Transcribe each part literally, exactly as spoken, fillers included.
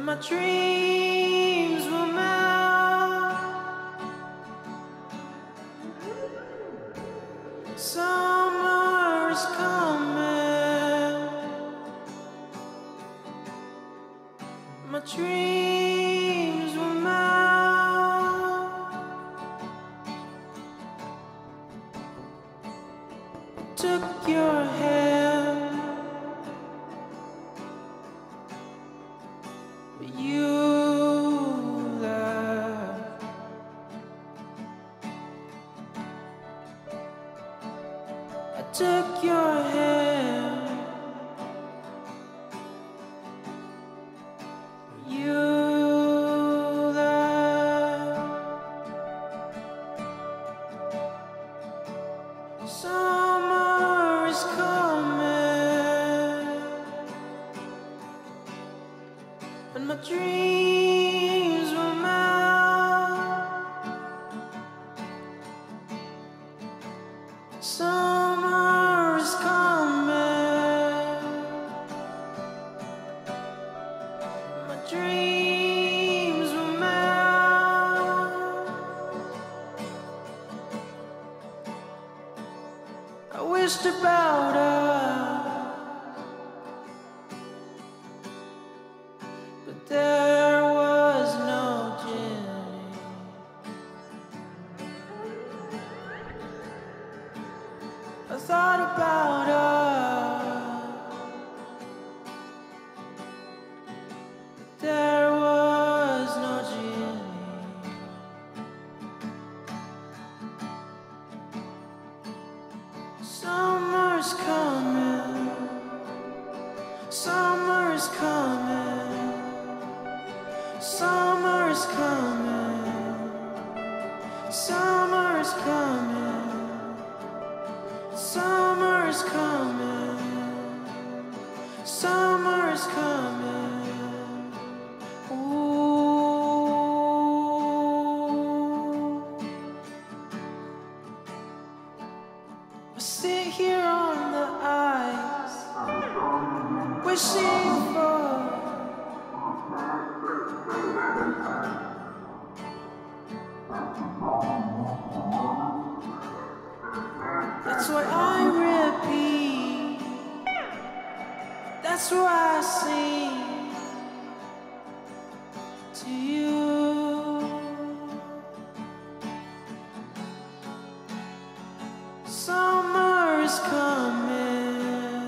and my dreams will melt. Summer is coming, my dreams will melt. Took your hand, but you left. I took your hand, but you left. Summer is coming, and my dreams will melt. Summer is coming, my dreams will melt. I wished about us, but there was no Jenny. I thought about us, but there was no Jenny. Summer's coming, summer's coming, summer's coming, summer's coming, summer's coming, summer's coming. Ooh, I sit here on the ice, wishing for that's why I repeat, that's why I sing to you. Summer is coming,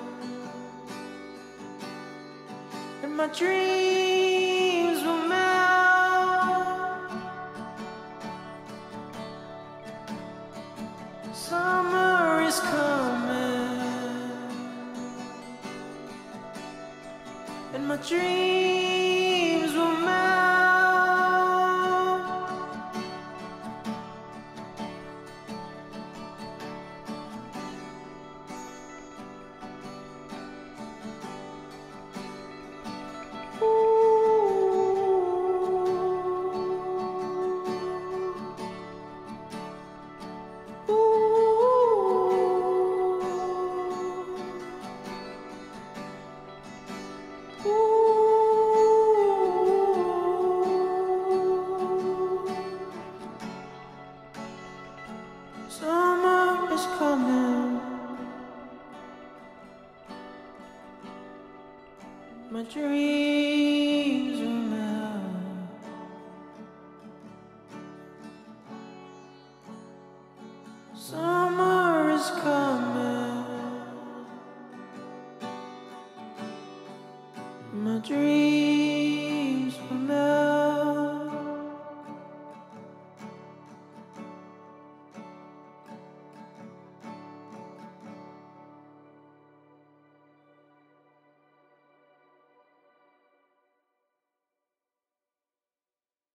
and my dreams will melt. Summer is coming, and my dreams will melt. Summer is coming, my dreams will melt. Summer is coming, my dreams